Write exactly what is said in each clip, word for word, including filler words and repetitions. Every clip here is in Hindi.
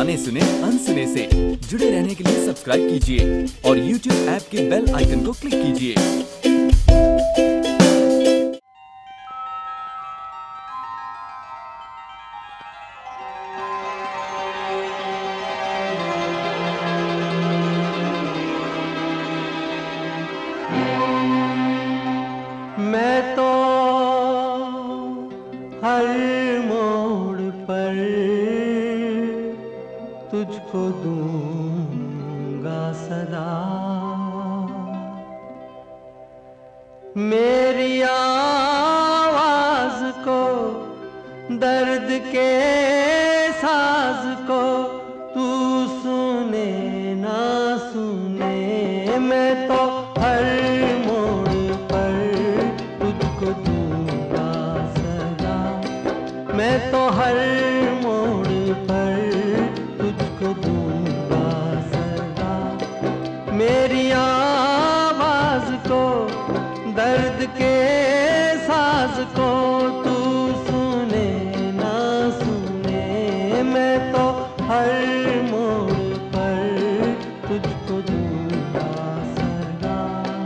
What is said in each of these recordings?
गाने सुने अनसुने से। जुड़े रहने के लिए सब्सक्राइब कीजिए और यूट्यूब ऐप के बेल आइकन को क्लिक कीजिए। मैं तो हर मोड़ पर तुझको दूंगा सदा। मेरी आवाज को, दर्द के साज को तू सुने ना सुने, मैं तो हर मोड़ पर तुझको दूंगा सदा। मैं तो हर मोड़ पर तुझको दूंगा सदा। मेरी आवाज को, दर्द के साज को तू सुने ना सुने, मैं तो हर मोड़ पर तुझको दूंगा सदा।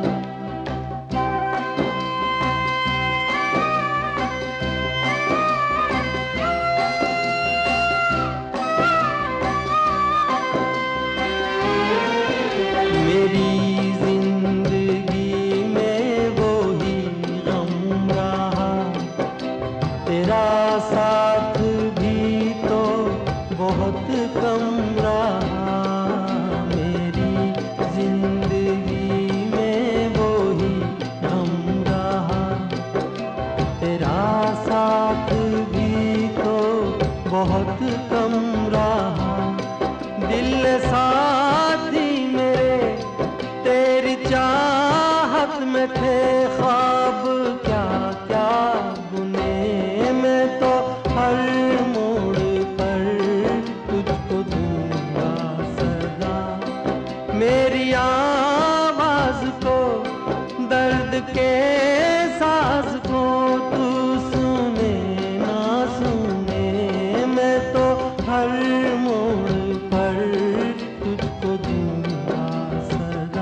मेरी जिंदगी में वो ही गम रहा, तेरा साथ भी तो बहुत कम रहा। मेरी जिंदगी में वो ही गम रहा, तेरा साथ भी तो बहुत कम रहा। दिल साथी मेरे तेरी चाहत में थे ख्वाब क्या क्या बुने, मैं तो हर मोड़ पर तुझको दूंगा सदा। मेरी आवाज को, दर्द के साज को तू सुने ना सुने, मैं तो हर मोड़ पर तुझको दूंगा सदा।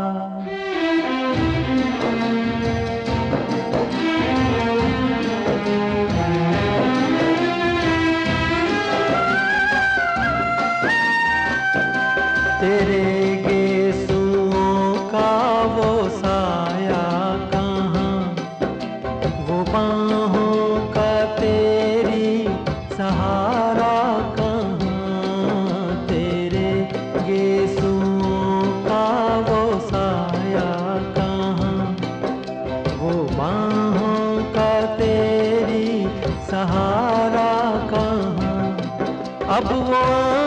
तेरे गेसुओं का वो साया कहाँ, वो बाहों का तेरी सहारा कहाँ। तेरे गेसुओं का वो साया कहाँ, वो बाहों का तेरी सहारा कहाँ। अब वो